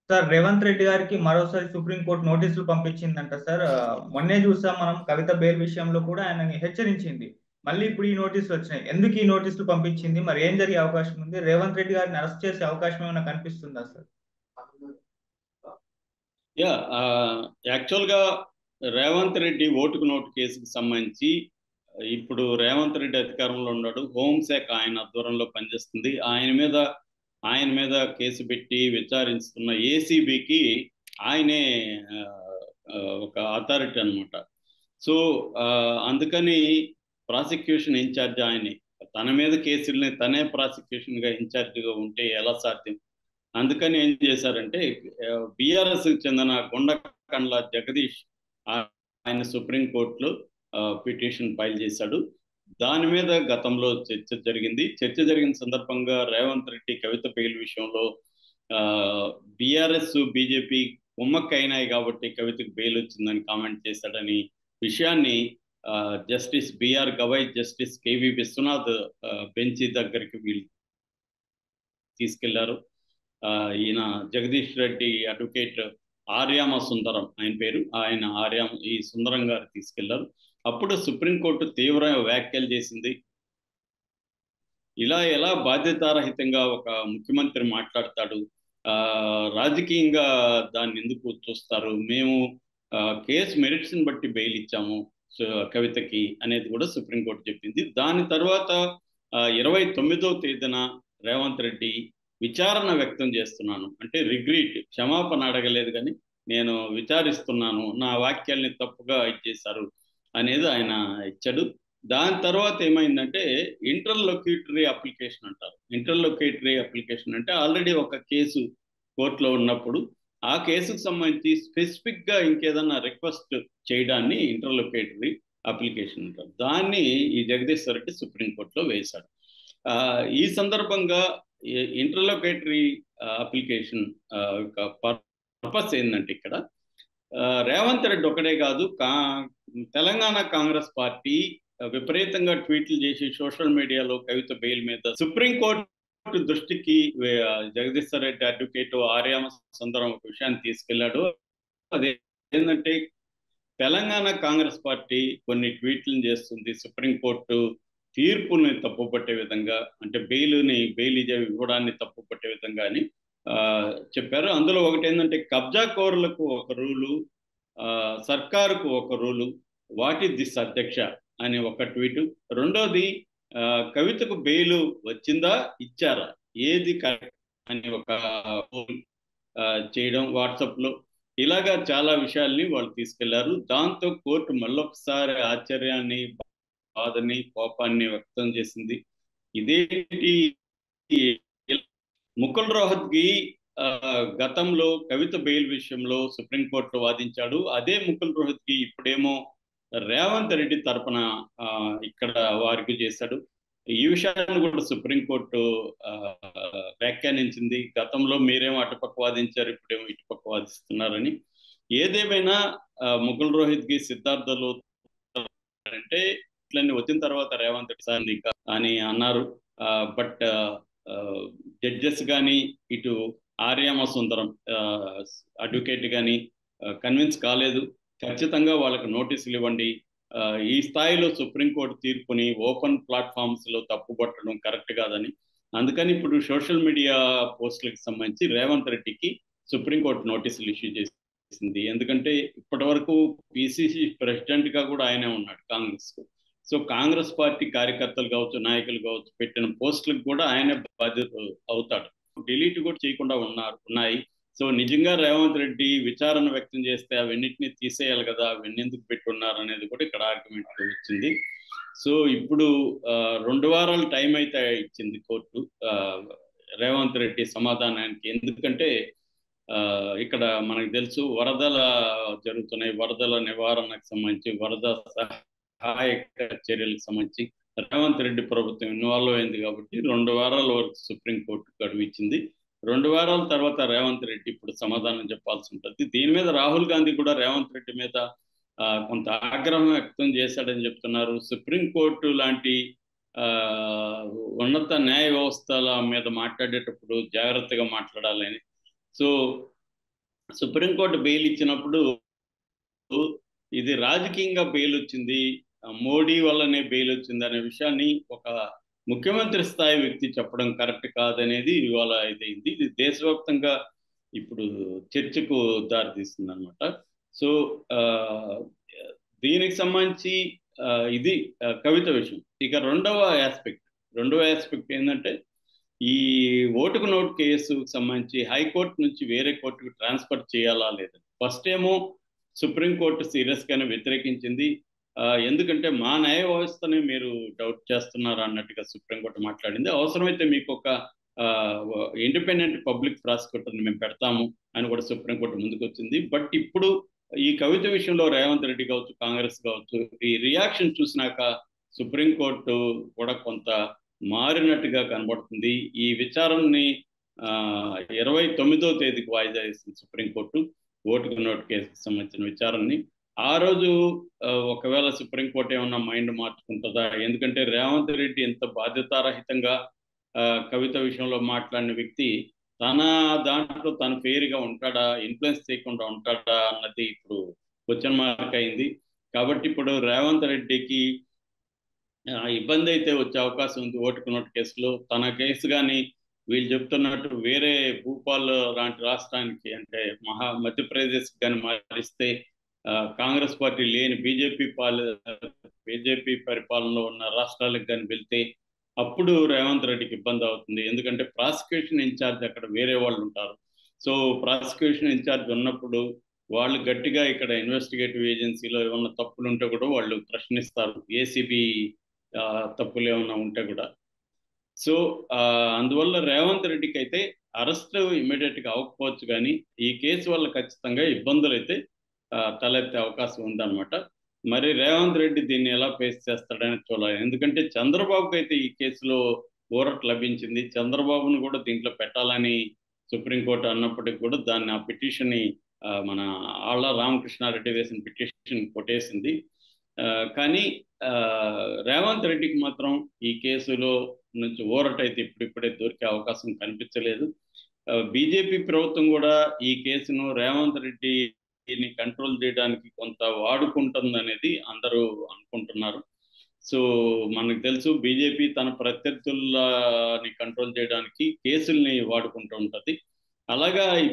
Sir Revanth Reddy గారికి మరోసారి supreme court నోటీసులు పంపించిందంట సార్. మొన్నే చూసాం మనం కవిత బెయిల్ విషయంలో కూడా ఆయనని హెచ్చరించింది. మళ్ళీ ఇప్పుడు ఈ నోటీసులు వచ్చినాయి. ఎందుకు ఈ నోటీసులు పంపించింది? మరి ఏం జరిగే అవకాశం ఉంది? రేవంత్ రెడ్డి గారిని అరెస్ట్ చేసే అవకాశం ఏమైనా కనిపిస్తుందా సార్? యా యాక్చువల్గా రేవంత్ రెడ్డి ఓటుకు నోటు కేసుకు సంబంధించి ఇప్పుడు రేవంత్ రెడ్డి అధికారంలో ఉన్నాడు. హోంశాఖ ఆయన ఆధ్వర్యంలో పనిచేస్తుంది. ఆయన మీద కేసు పెట్టి విచారిస్తున్న ఏసీబీకి ఆయనే ఆ, ఒక అథారిటీ అనమాట. సో అందుకని ప్రాసిక్యూషన్ ఇన్ఛార్జ్ ఆయనే. తన మీద కేసుల్ని తనే ప్రాసిక్యూషన్గా ఇన్ఛార్జిగా ఉంటే ఎలా సాధ్యం? అందుకని ఏం చేశారంటే బీఆర్ఎస్ చెందిన గుండకండ్ల జగదీష్ ఆయన సుప్రీంకోర్టులో పిటిషన్ ఫైల్ చేశాడు. దాని మీద గతంలో చర్చ జరిగిన సందర్భంగా రేవంత్ రెడ్డి కవిత బెయిల్ విషయంలో బీఆర్ఎస్ బీజేపీ కుమ్మక్కైనాయి కాబట్టి కవితకు బెయిల్ వచ్చిందని కామెంట్ చేశాడని విషయాన్ని justice BR Gavai, justice KV Viswanath bench దగ్గరికి వీళ్ళు తీసుకెళ్లారు. ఈయన జగదీష్ రెడ్డి అడ్వకేట్ ఆర్యామ సుందరం ఆయన పేరు, ఆయన ఈ సుందరం గారు తీసుకెళ్లారు. అప్పుడు సుప్రీంకోర్టు తీవ్ర వ్యాఖ్యలు చేసింది. ఇలా ఎలా బాధ్యతారహితంగా ఒక ముఖ్యమంత్రి మాట్లాడతాడు, రాజకీయంగా దాన్ని ఎందుకు చూస్తారు, మేము కేసు మెరిట్స్ని బట్టి బెయిల్ ఇచ్చాము కవితకి అనేది కూడా సుప్రీంకోర్టు చెప్పింది. దాని తర్వాత 29వ తేదీన రేవంత్ రెడ్డి విచారణ వ్యక్తం చేస్తున్నాను అంటే రిగ్రీట్, క్షమాపణ అడగలేదు కానీ నేను విచారిస్తున్నాను, నా వాక్యాల్ని తప్పుగా ఇచ్చేశారు అనేది ఆయన ఇచ్చాడు. దాని తర్వాత ఏమైందంటే ఇంటర్లొక్యూటరీ అప్లికేషన్ అంటారు. ఇంటర్లొక్యూటరీ అప్లికేషన్ అంటే ఆల్రెడీ ఒక కేసు కోర్టులో ఉన్నప్పుడు ఆ కేసుకు సంబంధించి స్పెసిఫిక్గా ఇంకేదన్నా రిక్వెస్ట్ చేయడాన్ని ఇంటర్లొక్యూటరీ అప్లికేషన్ అంటారు. దాన్ని ఈ జగదీశ్వర్ రెడ్డి సుప్రీంకోర్టులో వేశాడు. ఈ సందర్భంగా ఇంటర్లొకేటరీ అప్లికేషన్ పర్పస్ ఏంటంటే ఇక్కడ రేవంత్ రెడ్డి ఒకటే కాదు, తెలంగాణ కాంగ్రెస్ పార్టీ విపరీతంగా ట్వీట్లు చేసి సోషల్ మీడియాలో కవిత బెయిల్ మీద సుప్రీంకోర్టు దృష్టికి జగదీశ్వర్ రెడ్డి అడ్వకేట్ ఆర్యామ సుందరం ఒక విషయాన్ని తీసుకెళ్లాడు. అదే ఏంటంటే తెలంగాణ కాంగ్రెస్ పార్టీ కొన్ని ట్వీట్లను చేస్తుంది, సుప్రీంకోర్టు తీర్పుని తప్పుపట్టే విధంగా, అంటే బెయిల్ ఇవ్వడాన్ని తప్పుపట్టే విధంగా అని చెప్పారు. అందులో ఒకటి ఏంటంటే కబ్జా కోరులకు ఒక రూలు, సర్కారుకు ఒక రూలు, వాట్ ఈస్ దిస్ అధ్యక్ష అని ఒక ట్వీటు. రెండోది కవితకు బెయిల్ వచ్చిందా ఇచ్చారా ఏది కరెక్ట్ అని ఒక చేయడం వాట్సాప్లో. ఇలాగా చాలా విషయాల్ని వాళ్ళు తీసుకెళ్లారు. దాంతో కోర్టు మళ్ళొకసారి ఆశ్చర్యాన్ని, బాధని, కోపాన్ని వ్యక్తం చేసింది. ఇదేంటి, ముకుల్ రోహత్గి గతంలో కవిత బెయిల్ విషయంలో సుప్రీంకోర్టులో వాదించాడు. అదే ముకుల్ రోహత్గి ఇప్పుడేమో రేవంత్ రెడ్డి తరపున ఇక్కడ వారికి చేశాడు. ఈ విషయాన్ని కూడా సుప్రీంకోర్టు వ్యాఖ్యానించింది. గతంలో మీరేమో అటుపక్క వాదించారు, ఇప్పుడేమో ఇటుపక్క వాదిస్తున్నారని. ఏదేమైనా ముకుల్ రోహత్గి సిద్ధార్థలో అంటే ఇట్లన్నీ వచ్చిన తర్వాత రేవంత్ రెడ్డి సార్ అని అన్నారు. బట్ జడ్జెస్ కానీ ఇటు ఆర్యామ సుందరం అడ్వకేట్ కానీ కన్విన్స్ కాలేదు. ఖచ్చితంగా వాళ్ళకి నోటీసులు ఇవ్వండి, ఈ స్థాయిలో సుప్రీంకోర్టు తీర్పుని ఓపెన్ ప్లాట్ఫామ్స్లో తప్పుపట్టడం కరెక్ట్ కాదని. అందుకని ఇప్పుడు సోషల్ మీడియా పోస్టులకు సంబంధించి రేవంత్ రెడ్డికి సుప్రీంకోర్టు నోటీసులు ఇష్యూ చేసింది. ఎందుకంటే ఇప్పటి వరకు పిసిసి ప్రెసిడెంట్గా కూడా ఆయనే ఉన్నాడు కాంగ్రెస్కు. సో కాంగ్రెస్ పార్టీ కార్యకర్తలు కావచ్చు, నాయకులు కావచ్చు, పెట్టిన పోస్టులకు కూడా ఆయనే బాధ్యత అవుతాడు. డిలీట్ కూడా చేయకుండా ఉన్నాయి. సో నిజంగా రేవంత్ రెడ్డి విచారణ వ్యక్తం చేస్తే అవన్నిటిని తీసేయాలి కదా, అవన్నీ ఎందుకు పెట్టున్నారు అనేది కూడా ఇక్కడ ఆర్గ్యుమెంట్ వచ్చింది. సో ఇప్పుడు 2 వారాలు టైం అయితే ఇచ్చింది కోర్టు రేవంత్ రెడ్డి సమాధానానికి. ఎందుకంటే ఇక్కడ మనకు తెలుసు వరదల జరుగుతున్నాయి, వరదల నివారణకు సంబంధించి, వరద సహాయక చర్యలకు సంబంధించి రేవంత్ రెడ్డి ప్రభుత్వం ఇన్వాల్వ్ అయింది కాబట్టి 2 వారాల వరకు సుప్రీంకోర్టు గడువు ఇచ్చింది. 2 వారాల తర్వాత రేవంత్ రెడ్డి ఇప్పుడు సమాధానం చెప్పాల్సి ఉంటుంది. దీని మీద రాహుల్ గాంధీ కూడా రేవంత్ రెడ్డి మీద కొంత ఆగ్రహం వ్యక్తం చేశాడని చెప్తున్నారు. సుప్రీంకోర్టు లాంటి ఉన్నత న్యాయ వ్యవస్థల మీద మాట్లాడేటప్పుడు జాగ్రత్తగా మాట్లాడాలని. సో సుప్రీంకోర్టు బెయిల్ ఇచ్చినప్పుడు ఇది రాజకీయంగా బెయిల్ వచ్చింది, మోడీ వల్లనే బెయిల్ వచ్చింది అనే విషయాన్ని ఒక ముఖ్యమంత్రి స్థాయి వ్యక్తి చెప్పడం కరెక్ట్ కాదనేది ఇవాళ ఇదైంది. ఇది దేశవ్యాప్తంగా ఇప్పుడు చర్చకు దారితీస్తుంది అనమాట. సో ఆ, దీనికి సంబంధించి ఇది కవిత విషయం. ఇక రెండవ ఆస్పెక్ట్ ఏంటంటే ఈ ఓటుకు నోటు కేసుకు సంబంధించి హైకోర్టు నుంచి వేరే కోర్టుకు ట్రాన్స్ఫర్ చేయాలా లేదా. ఫస్ట్ ఏమో సుప్రీంకోర్టు సీరియస్ గానే వ్యతిరేకించింది. ఎందుకంటే మా న్యాయ వ్యవస్థని మీరు డౌట్ చేస్తున్నారు అన్నట్టుగా సుప్రీంకోర్టు మాట్లాడింది. అవసరమైతే మీకు ఒక ఇండిపెండెంట్ పబ్లిక్ ప్రాసిక్యూటర్ని మేము పెడతాము అని కూడా సుప్రీంకోర్టు ముందుకు వచ్చింది. బట్ ఇప్పుడు ఈ కవిత విషయంలో రేవంత్ రెడ్డి కావచ్చు, కాంగ్రెస్ కావచ్చు, ఈ రియాక్షన్ చూసినాక సుప్రీంకోర్టు కూడా కొంత మారినట్టుగా కనబడుతుంది. ఈ విచారణని 29వ తేదీకి వాయిదా వేసింది సుప్రీంకోర్టు, ఓటుకు నోటు కేసుకు సంబంధించిన విచారణని. ఆ రోజు ఒకవేళ సుప్రీంకోర్టు ఏమన్నా మైండ్ మార్చుకుంటుందా? ఎందుకంటే రేవంత్ రెడ్డి ఎంత బాధ్యతారహితంగా కవిత విషయంలో మాట్లాడిన వ్యక్తి తన దాంట్లో తన పేరుగా ఉంటాడా, ఇన్ఫ్లుయెన్స్ చేయకుండా ఉంటాడా అన్నది ఇప్పుడు క్వశ్చన్ మార్క్ అయింది. కాబట్టి ఇప్పుడు రేవంత్ రెడ్డికి ఇబ్బంది అయితే వచ్చే అవకాశం ఉంది ఓటుకు నోటు కేసులో. తన కేసు కానీ వీళ్ళు చెప్తున్నట్టు వేరే భూపాల్ లాంటి రాష్ట్రానికి అంటే మధ్యప్రదేశ్ కానీ మారిస్తే కాంగ్రెస్ పార్టీ లేని బీజేపీ పరిపాలనలో ఉన్న రాష్ట్రాలకు కానీ వెళ్తే అప్పుడు రేవంత్ రెడ్డికి ఇబ్బంది అవుతుంది. ఎందుకంటే ప్రాసిక్యూషన్ ఇన్ఛార్జ్ అక్కడ వేరే వాళ్ళు ఉంటారు. సో ప్రాసిక్యూషన్ ఇన్ఛార్జ్ ఉన్నప్పుడు వాళ్ళు గట్టిగా ఇక్కడ ఇన్వెస్టిగేటివ్ ఏజెన్సీలో ఏమన్నా తప్పులు ఉంటే కూడా వాళ్ళు ప్రశ్నిస్తారు, ఏసీబీ తప్పులు ఏమన్నా ఉంటే కూడా. సో అందువల్ల రేవంత్ రెడ్డికి అయితే అరెస్ట్ ఇమీడియట్గా అవ్వకపోవచ్చు, కానీ ఈ కేసు వల్ల ఖచ్చితంగా ఇబ్బందులు అయితే తలెత్తే అవకాశం ఉందన్నమాట. మరి రేవంత్ రెడ్డి దీన్ని ఎలా ఫేస్ చేస్తాడని చూడాలి. ఎందుకంటే చంద్రబాబుకి అయితే ఈ కేసులో ఊరట లభించింది. చంద్రబాబును కూడా దీంట్లో పెట్టాలని సుప్రీంకోర్టు అన్నప్పటికీ కూడా దాన్ని ఆ పిటిషన్ని మన ఆళ్ల రామకృష్ణారెడ్డి వేసిన పిటిషన్ కొట్టేసింది. కానీ రేవంత్ రెడ్డికి మాత్రం ఈ కేసులో నుంచి ఊరట అయితే ఇప్పుడిప్పుడే దొరికే అవకాశం కనిపించలేదు. బీజేపీ ప్రభుత్వం కూడా ఈ కేసును రేవంత్ రెడ్డిని కంట్రోల్ చేయడానికి కొంత వాడుకుంటుందనేది అందరూ అనుకుంటున్నారు. సో మనకు తెలుసు బీజేపీ తన ప్రత్యర్థులని కంట్రోల్ చేయడానికి కేసుల్ని వాడుకుంటూ ఉంటుంది. అలాగా